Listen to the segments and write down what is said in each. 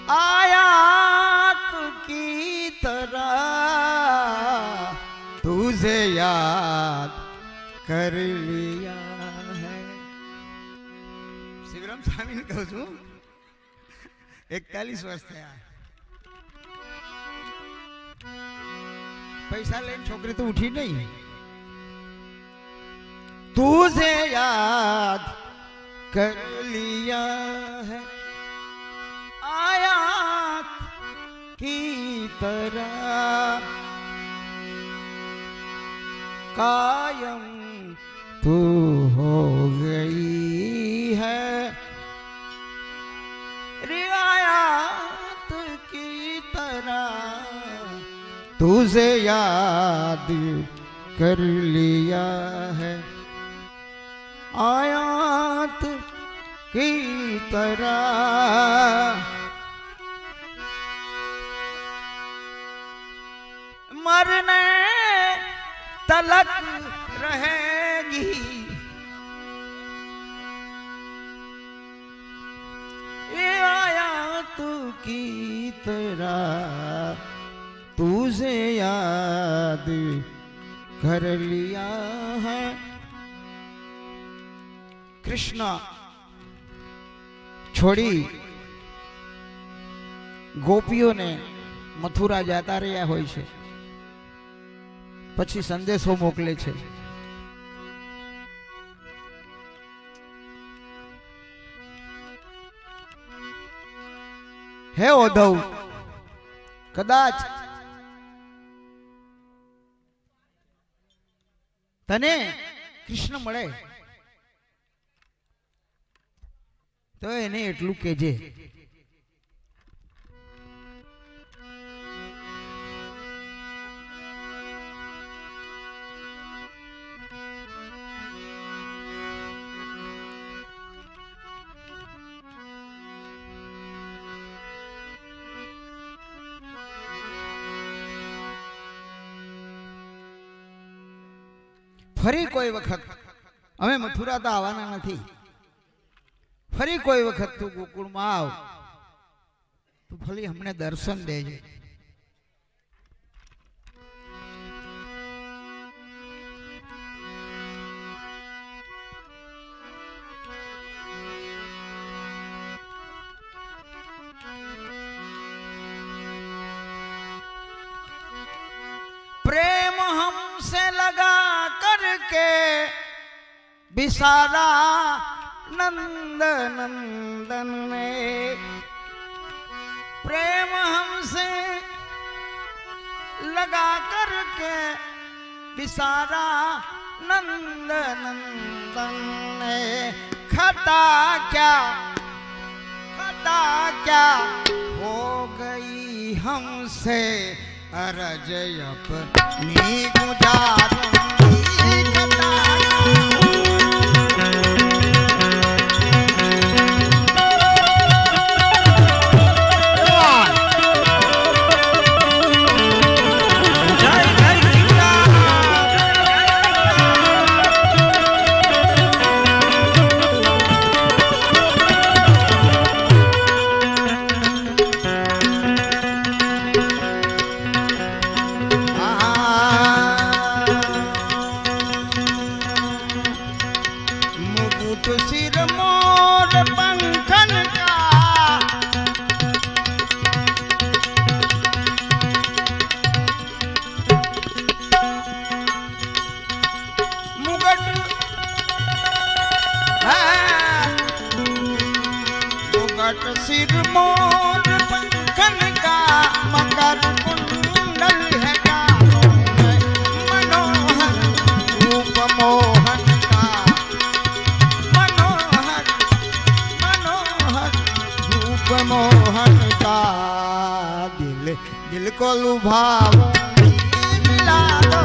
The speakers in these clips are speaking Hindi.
आयात की तरह तुझे याद कर लिया है। शिवराम स्वामी ने कहूं छू 41 वर्ष थया पैसा लेने छोकरी तो उठी नहीं। तुझे याद कर लिया है आयात की तरह कायम तू हो गई है रियायत की तरह तुझे याद कर लिया है आयात की तरह। मरने तलक रहेगी ये आयात की तरह तुझे याद कर लिया है। कृष्ण छोड़ी गोपीओं ने मथुरा जाता રહ્યા હોય છે પછી સંદેશો મોકલે છે હે ઉદ્ધવ કદાચ તને કૃષ્ણ મળે તો એને એટલું કહેજે ફરી કોઈ વખત અમે મથુરા તો આવવાના નથી ફરી કોઈ વખત તું ગોકુળમાં આવ તો ફરી અમને દર્શન દેજે प्रेम हमसे लगा करके बिसारा नंद नंदन ने प्रेम हमसे लगा करके बिसारा नंद नंदन ने खता क्या हो गई हमसे अरज अपनी गुजारूंगी खता सिर मोर पंखन का मकर कुंडल है कानों में मनोहर रूप मोहन का मनोहर रूप मोहन का दिल को लुभाऊंगी मिला दो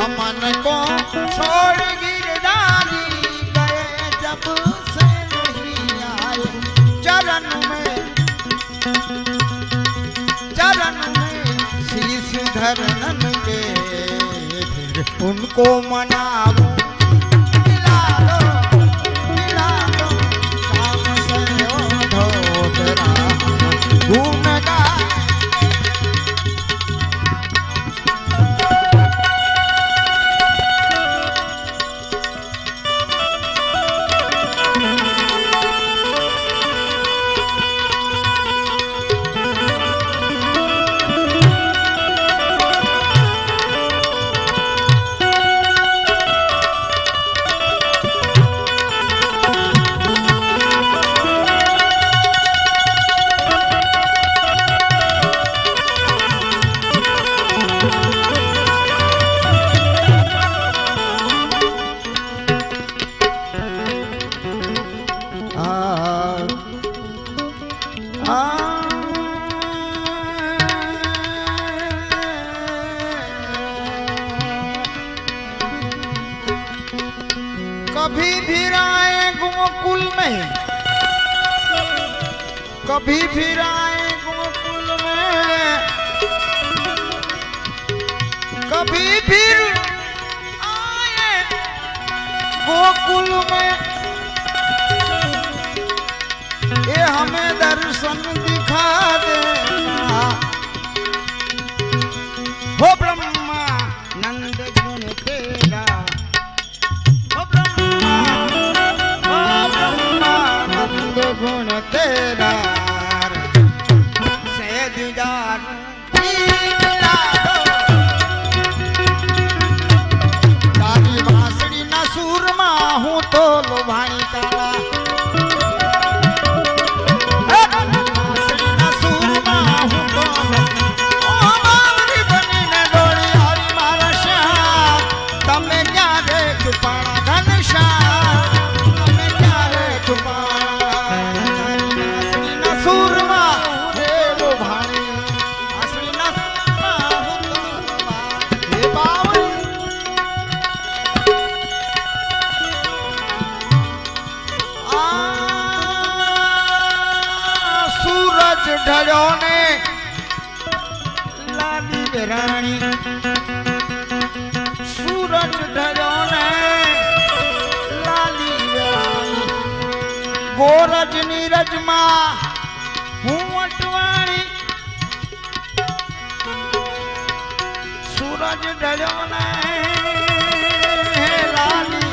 हमन को छोड़ गिरधारी गए जब से नहीं आए चरण में शीश धरन के फिर उनको मनाऊं मिला दो शाम से धोतरा घूम गाए कभी फिर आए गोकुल में कभी फिर आए गोकुल में कभी फिर आए गोकुल में ये हमें दर्शन दिखा देना हो ब्रह्मा नंद गुण तेरा गुण तेरा सेज जान मिला दो तारी बांसुरी ना सूरमा हूँ तो लोभानी काला बांसुरी ना सूरमा हूँ तो ओ बावरी बनी ने डोली हरी मारा श्याम तमे क्या रे छुपाना घनश्याम तमे क्या रे छुपाना सूरमा देव भाणी असली नस्मा हे बावन सूरज ढलो ने लाली बेरानी सूरज ढलो ने लाली बेरानी गोरज नीरज मां वटवाणी सूरज ढलो ने लाली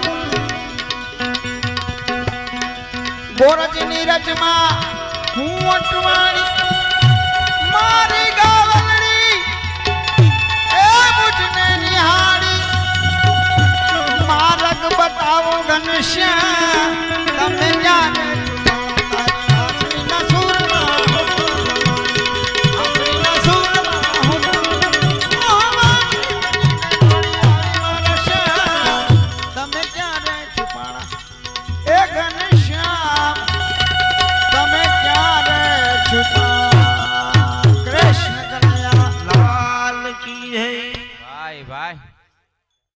गोरज नीरज मां वटवाणी मारी गावलड़ी ए मुझने निहारी मार्ग बताओ घनश्याम